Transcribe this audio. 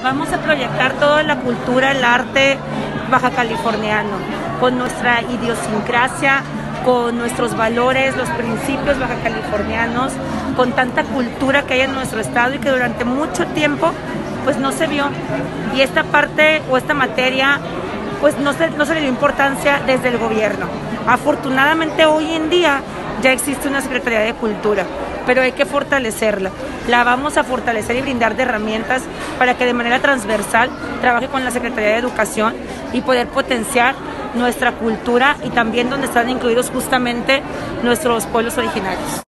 Vamos a proyectar toda la cultura, el arte baja californiano, con nuestra idiosincrasia, con nuestros valores, los principios baja californianos, con tanta cultura que hay en nuestro estado y que durante mucho tiempo pues no se vio. Y esta parte o esta materia pues no se le dio importancia desde el gobierno. Afortunadamente hoy en día ya existe una Secretaría de Cultura, pero hay que fortalecerla. La vamos a fortalecer y brindar de herramientas para que de manera transversal trabaje con la Secretaría de Educación y poder potenciar nuestra cultura y también donde están incluidos justamente nuestros pueblos originarios.